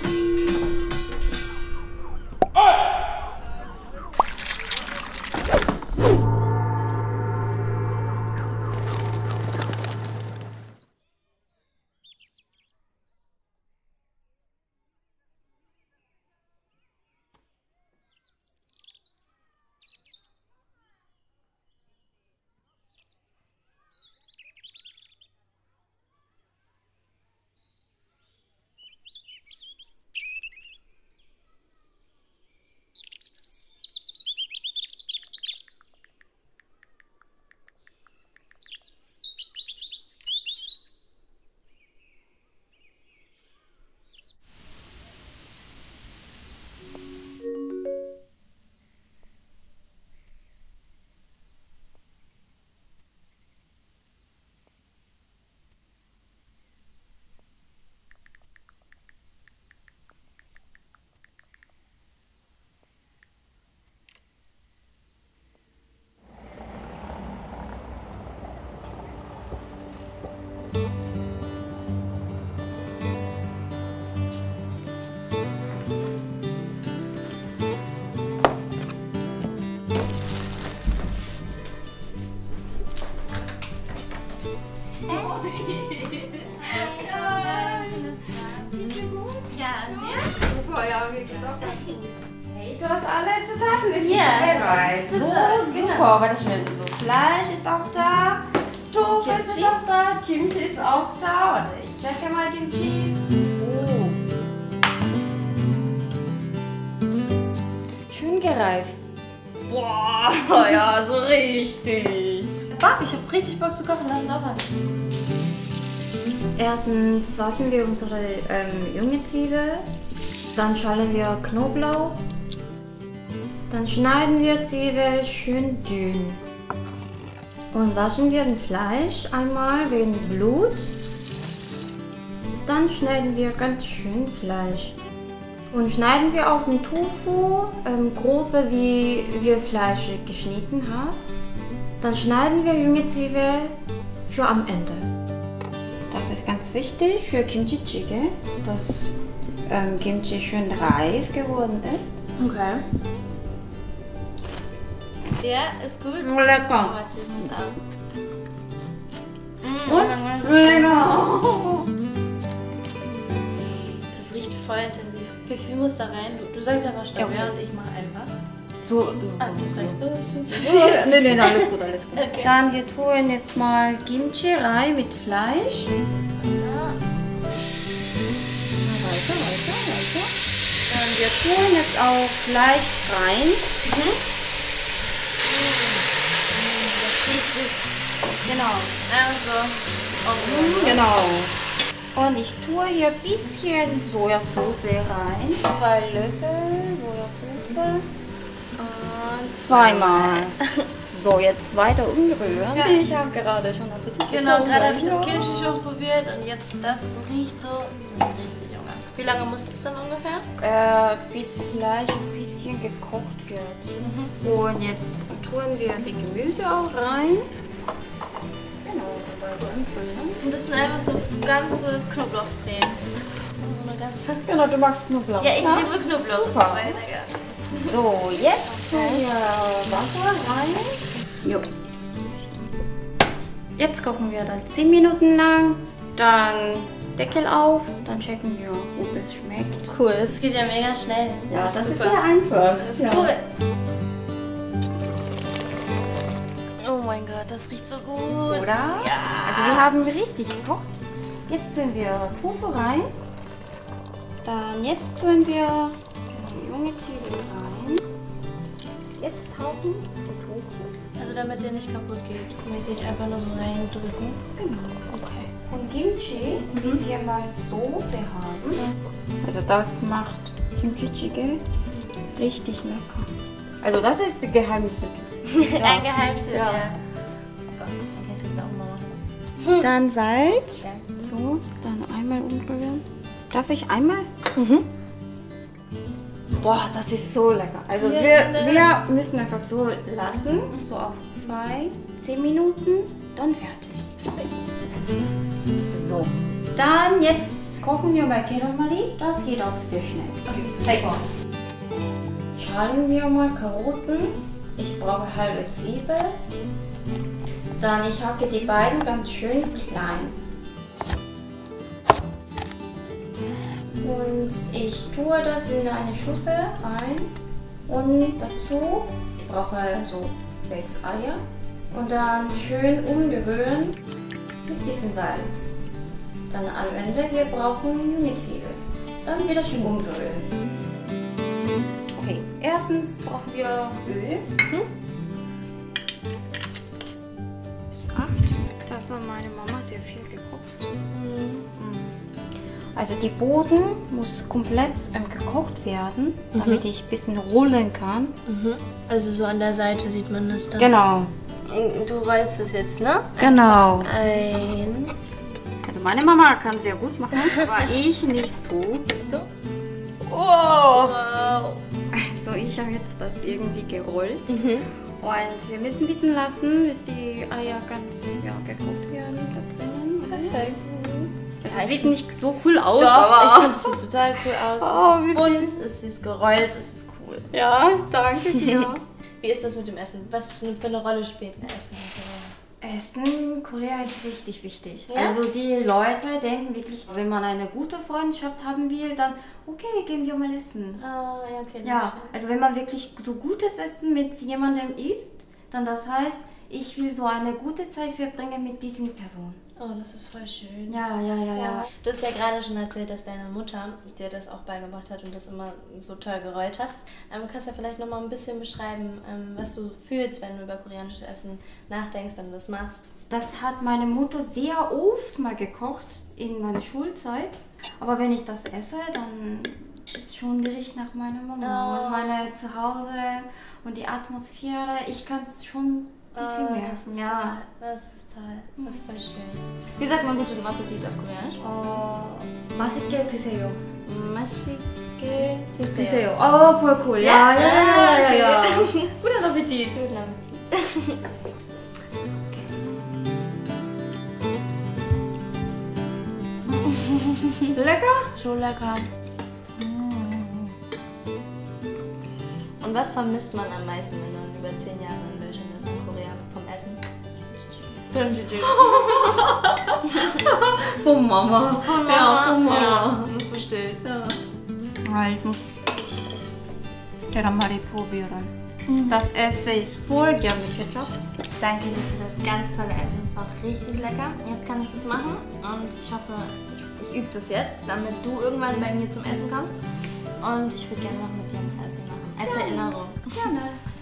Hey, du hast alle Zutaten bereit. So super. Warte schnell. So, Fleisch ist auch da. Tofu ist auch da. Kimchi ist auch da. Warte, ich checke mal Kimchi. Oh. Schön gereift. Boah, ja, so richtig. Bock, ich hab richtig Bock zu kochen. Lass uns aufhören. Erstens waschen wir unsere junge Zwiebel. Dann schälen wir Knoblauch. Dann schneiden wir Zwiebel schön dünn. Und waschen wir das Fleisch einmal wegen Blut. Dann schneiden wir ganz schön Fleisch. Und schneiden wir auch den Tofu, große wie wir Fleisch geschnitten haben. Dann schneiden wir junge Zwiebel für am Ende. Das ist ganz wichtig für Kimchi Jjigae, dass Kimchi schön reif geworden ist. Okay. Ja, ist gut. Lecker. Warte, ich muss auch. Und? Lecker. Das riecht voll intensiv. Wie viel muss da rein? Du sagst einfach Stopp, ja, und ich mache einfach. So. Ah, das reicht. Das ist Nee, alles gut, alles gut. Okay. Dann wir tun jetzt mal Kimchi rein mit Fleisch. Weiter. Dann wir tun jetzt auch Fleisch rein. Das riecht es. Genau. Also. Genau. Und ich tue hier ein bisschen Sojasauce rein. 2 Löffel Sojasauce. Und zweimal. So, jetzt weiter umrühren. Ja. Ich habe gerade schon Appetit. Genau, bekommen. gerade habe ich das Kimchi schon probiert und jetzt das riecht so richtig, Junge. Wie lange muss es dann ungefähr? Bis Fleisch ein bisschen gekocht wird. Und jetzt tun wir die Gemüse auch rein. Genau, weiter umrühren. Und das sind einfach so ganze Knoblauchzehen. So eine ganze. Genau, du magst Knoblauch. Ja, ich liebe Knoblauch. Ist Super. voll lecker. So, jetzt tun wir Wasser rein. Jo. Jetzt kochen wir das 10 Minuten lang. Dann Deckel auf. Dann checken wir, ob es schmeckt. Cool, das geht ja mega schnell. Ja, das ist super. sehr einfach. Das ist cool. Oh mein Gott, das riecht so gut. Oder? Ja. Also wir haben richtig gekocht. Jetzt tun wir Tofu rein. Dann jetzt tun wir die junge Zwiebel rein. Jetzt tauchen den Tofu. Also damit der nicht kaputt geht, muss ich einfach nur so reindrücken. Genau. Okay. Und Kimchi ein bisschen mal Soße haben. Also das macht Kimchi Jjigae richtig lecker. Also das ist die Geheimnisse. Ein Geheimtipp, Ja. ja. Super, dann kann ich das auch mal machen. Dann Salz. Ja. So, dann einmal umrühren. Darf ich einmal? Boah, das ist so lecker. Also Ja, wir müssen einfach so lassen. So auf 10 Minuten. Dann fertig. So. Dann jetzt kochen wir mal Keramali. Das geht auch sehr schnell. Okay, perfekt. Schalen wir mal Karotten. Ich brauche halbe Zwiebel. Dann ich hacke die beiden ganz schön klein. Und ich tue das in eine Schüssel ein. Und dazu, ich brauche so 6 Eier. Und dann schön umrühren mit ein bisschen Salz. Dann am Ende, wir brauchen junge Zwiebeln. Dann wieder schön umrühren. Okay, erstens brauchen wir Öl. Bis 8. Das hat meine Mama sehr viel gekocht. Also die Boden muss komplett gekocht werden, damit ich ein bisschen rollen kann. Also so an der Seite sieht man das dann. Genau. Du reißt das jetzt, ne? Genau. Ein. Also meine Mama kann sehr gut machen, aber ich nicht so. Bist du? Oh! Wow. So, ich habe jetzt das irgendwie gerollt. Und wir müssen ein bisschen lassen, bis die Eier ganz gekocht werden da drinnen. Perfekt. Das sieht nicht so cool aus. Doch, aber ich finde, es sieht total cool aus. Oh, Es ist bunt, es ist gerollt, es ist cool. Ja, danke dir. Wie ist das mit dem Essen? Was für eine Rolle spielt ein Essen? Essen in Korea ist richtig wichtig. Ja? Also die Leute denken wirklich, wenn man eine gute Freundschaft haben will, dann okay, gehen wir mal essen. Ah, ja, okay. Ja, also wenn man wirklich so gutes Essen mit jemandem isst, dann das heißt, ich will so eine gute Zeit verbringen mit diesen Personen. Oh, das ist voll schön. Ja. Du hast ja gerade schon erzählt, dass deine Mutter dir das auch beigebracht hat und das immer so toll gerollt hat. Kannst du ja vielleicht nochmal ein bisschen beschreiben, was du fühlst, wenn du über koreanisches Essen nachdenkst, wenn du das machst? Das hat meine Mutter sehr oft mal gekocht in meiner Schulzeit. Aber wenn ich das esse, dann ist schon ein Gericht nach meiner Mama. Und meine Zuhause und die Atmosphäre, ich kann es schon ein bisschen merken. Ja. Das ist toll. Das ist voll schön. Wie sagt man guten Appetit auf Koreanisch? 맛있게 드세요. 맛있게 드세요. Oh, voll cool. Ja. Guten Appetit. Guten Appetit. Lecker? Schon lecker. Und was vermisst man am meisten, wenn man über 10 Jahre in Deutschland ist, in Korea, vom Essen? Von Mama. Ja, von Mama. Ja, ich verstehe. Ja. Ich muss Keramali probieren. Das esse ich voll gern mit Ketchup. Danke dir für das ganz tolle Essen. Es war richtig lecker. Jetzt kann ich das machen und ich hoffe, ich übe das jetzt, damit du irgendwann bei mir zum Essen kommst. Und ich würde gerne noch mit dir ein Selfie machen. Als Erinnerung. Gerne.